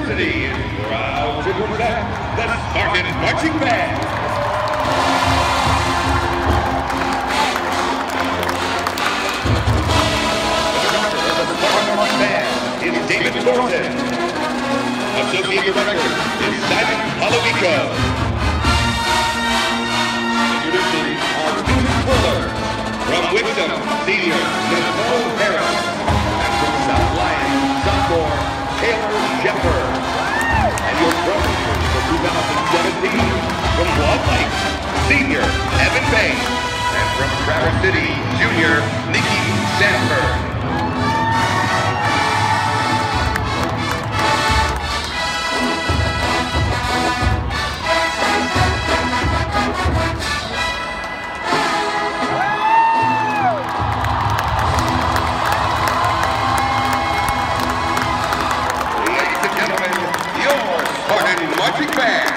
University is proud to present the Spartan Marching Band. The Spartan Marching Band is David Thornton. Associate Director is Simon Palovico. Introducing our student twirler from Wixom Senior, Nicole Harris, and from South Lyon, sophomore, Taylor Shepard. And your trophy for 2017 from Wall Lake, Senior, Evan Bain. And from Traverse City, Junior, Nikki Sanford. Marching Band.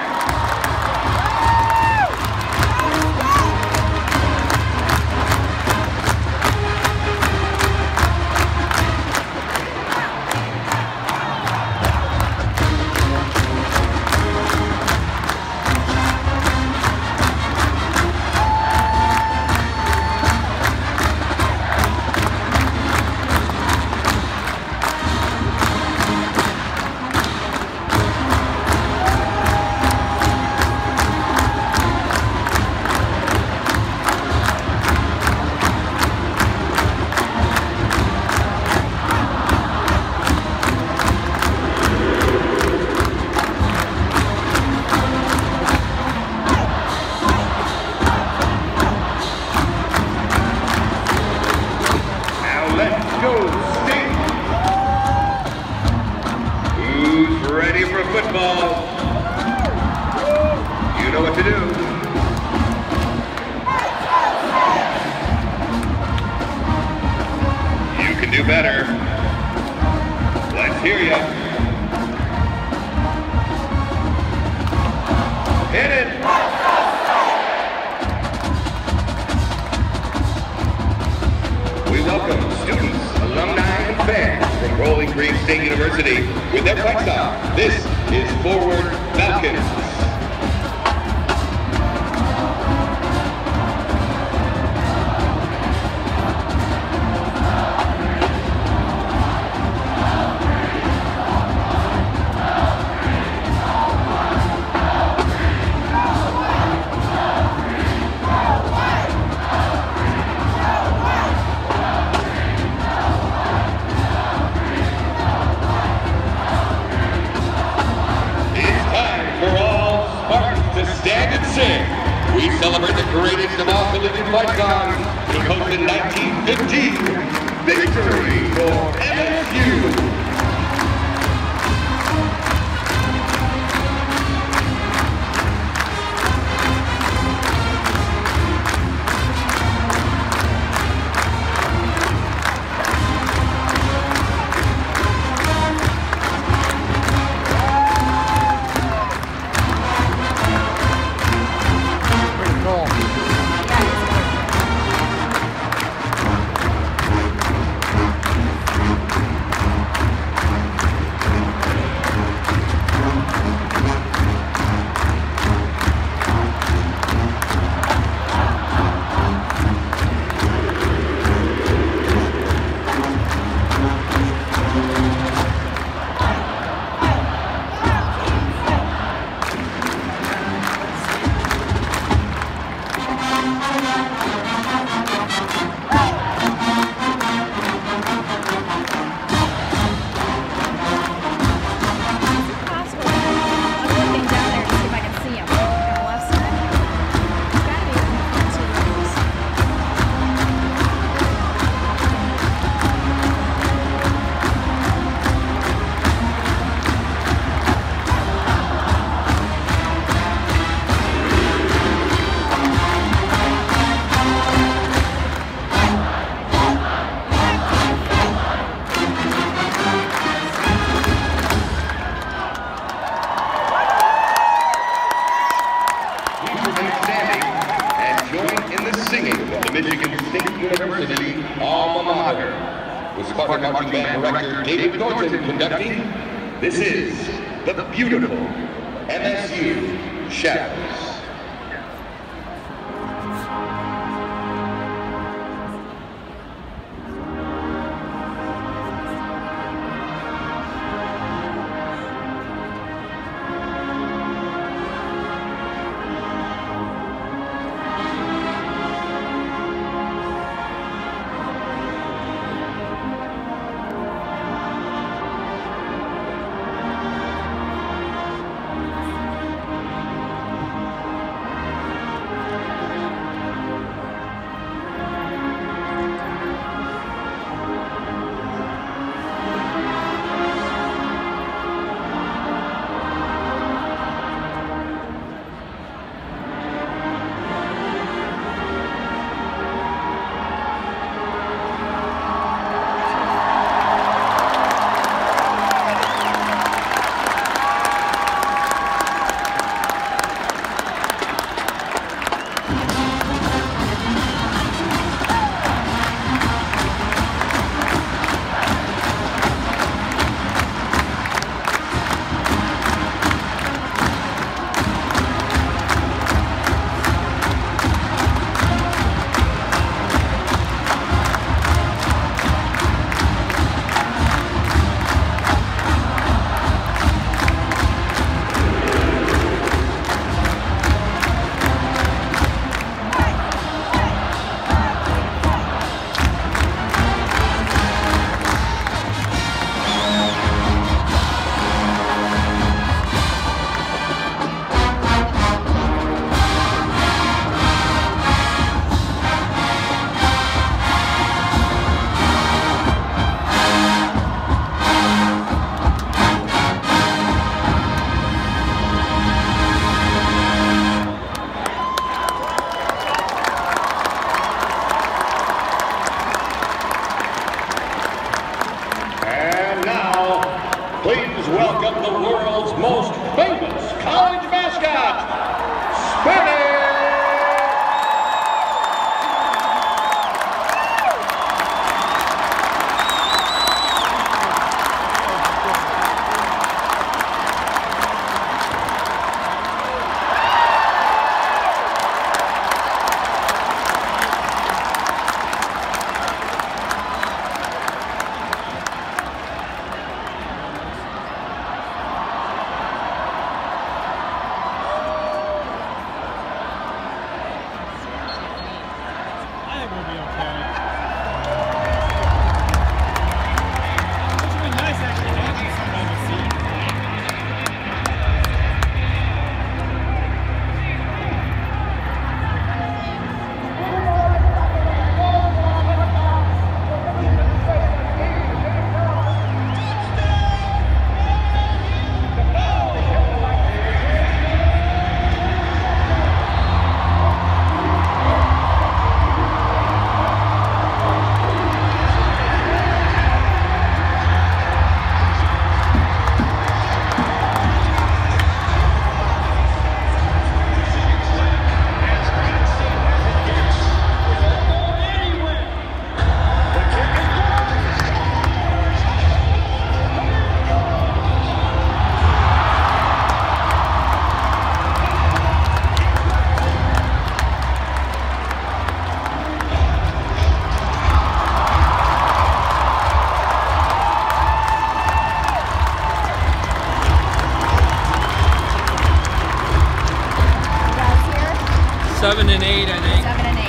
Ready for football? You know what to do. You can do better. Let's hear ya. Hit it. We welcome students, alumni, and fans from Bowling Green State University with their fight song. This is Forward Falcons. Stand and sing. We celebrate the greatest of all collision fight songs, composed in 1915. Victory for MSU. Michigan State University alma mater. With Spartan Marching Band Director David Thornton conducting, this is the beautiful MSU Shadows. Please welcome the world's most famous college mascot, Sparty! Seven and eight, I think. 7 and 8.